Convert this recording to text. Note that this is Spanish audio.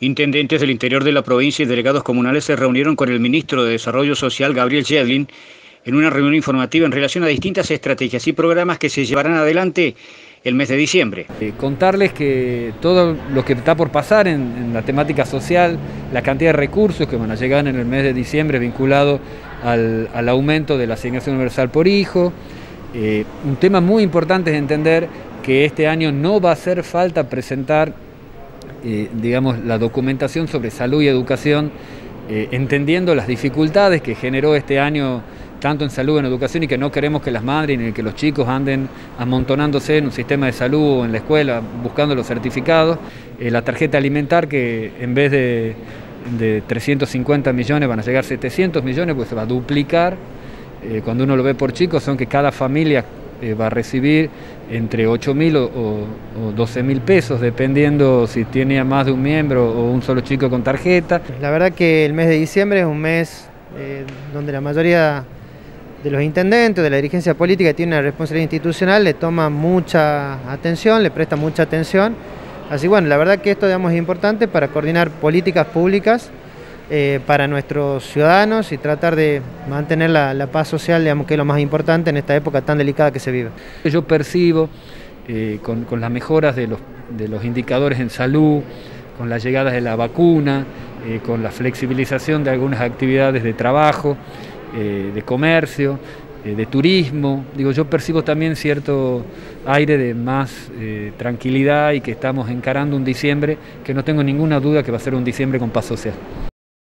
Intendentes del interior de la provincia y delegados comunales se reunieron con el ministro de Desarrollo Social, Gabriel Yedlin, en una reunión informativa en relación a distintas estrategias y programas que se llevarán adelante el mes de diciembre. Contarles que todo lo que está por pasar en la temática social, la cantidad de recursos que van a llegar en el mes de diciembre vinculado al aumento de la asignación universal por hijo. Un tema muy importante es entender que este año no va a hacer falta presentar digamos, la documentación sobre salud y educación, entendiendo las dificultades que generó este año tanto en salud y en educación, y que no queremos que las madres ni que los chicos anden amontonándose en un sistema de salud o en la escuela buscando los certificados. La tarjeta alimentar, que en vez de 350 millones van a llegar 700 millones, pues se va a duplicar. Cuando uno lo ve por chicos, son que cada familia va a recibir entre 8.000 o 12.000 pesos, dependiendo si tiene a más de un miembro o un solo chico con tarjeta. La verdad que el mes de diciembre es un mes donde la mayoría de los intendentes, de la dirigencia política, tiene una responsabilidad institucional, le toma mucha atención, le presta mucha atención. Así bueno, la verdad que esto, digamos, es importante para coordinar políticas públicas para nuestros ciudadanos y tratar de mantener la paz social, digamos, que es lo más importante en esta época tan delicada que se vive. Yo percibo con las mejoras de los indicadores en salud, con las llegadas de la vacuna, con la flexibilización de algunas actividades de trabajo, de comercio, de turismo. Yo percibo también cierto aire de más tranquilidad, y que estamos encarando un diciembre que no tengo ninguna duda que va a ser un diciembre con paz social.